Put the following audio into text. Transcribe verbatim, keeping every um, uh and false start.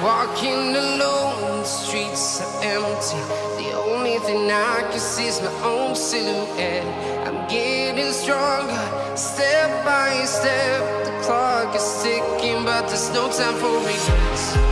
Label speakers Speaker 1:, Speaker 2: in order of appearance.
Speaker 1: walking alone, the streets are empty. The only thing I can see is my own silhouette. I'm getting stronger, step by step. The clock is ticking, but there's no time for regrets.